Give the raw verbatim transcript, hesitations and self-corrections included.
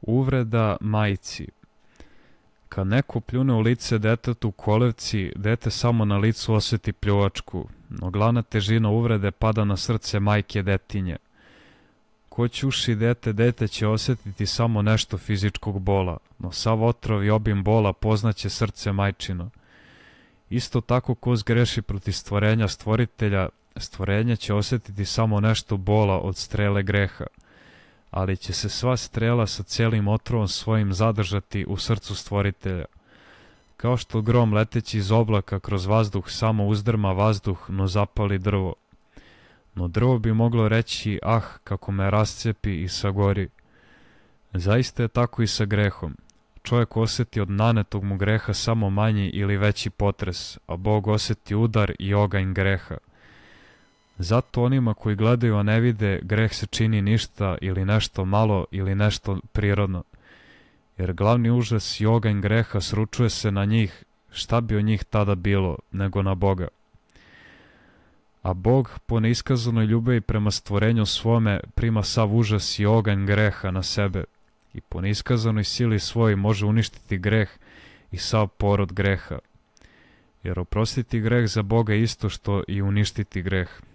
Uvreda majci. Kad neko pljune u lice detetu u kolevci, dete samo na licu osjeti pljuvačku, no glavna težina uvrede pada na srce majke detinje. Ko ćuši dete, dete će osjetiti samo nešto fizičkog bola, no sav otrov i obim bola poznaće srce majčino. Isto tako ko zgreši protiv stvorenja stvoritelja, stvorenje će osjetiti samo nešto bola od strele greha, ali će se sva strela sa cijelim otrovom svojim zadržati u srcu stvoritelja. Kao što grom leteći iz oblaka kroz vazduh samo uzdrma vazduh, no zapali drvo. No drvo bi moglo reći, ah, kako me rascepi i sagori. Zaista je tako i sa grehom. Čovjek osjeti od nanetog mu greha samo manji ili veći potres, a Bog osjeti udar i oganj greha. Zato onima koji gledaju a ne vide, greh se čini ništa ili nešto malo ili nešto prirodno. Jer glavni užas i oganj greha sručuje se na njih, šta bi od njih tada bilo, nego na Boga. A Bog, po neiskazanoj ljubavi prema stvorenju svome, prima sav užas i oganj greha na sebe i po neiskazanoj sili svoj može uništiti greh i sav porod greha. Jer oprostiti greh za Boga je isto što i uništiti greh.